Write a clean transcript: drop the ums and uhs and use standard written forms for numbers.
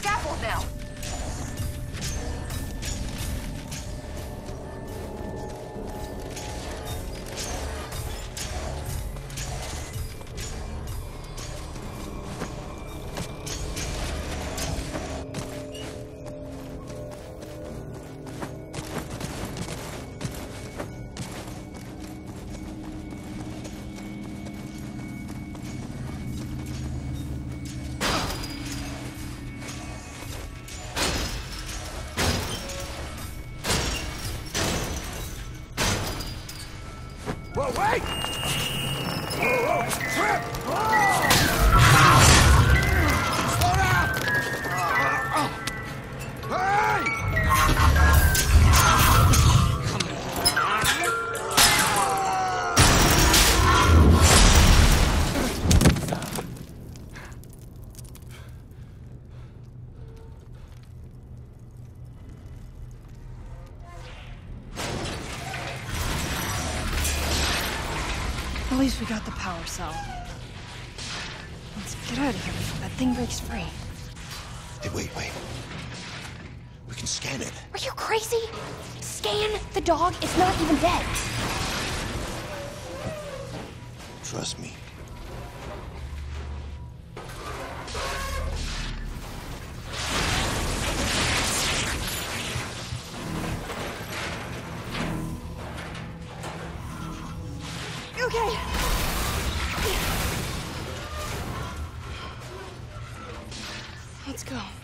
scaffold now. Whoa, wait! Whoa, trip! Slow down! Hey! At least we got the power cell. Let's get out of here before that thing breaks free. Hey, wait. We can scan it. Are you crazy? Scan the dog? It's not even dead. Trust me. Okay. Let's go.